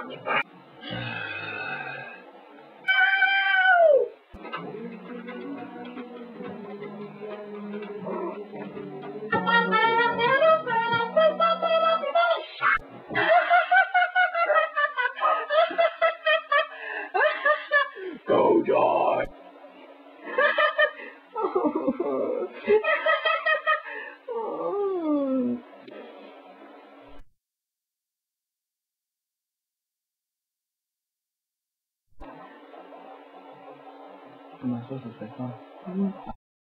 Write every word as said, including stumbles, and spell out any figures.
Go, Joy. 这么说是谁放？嗯，好。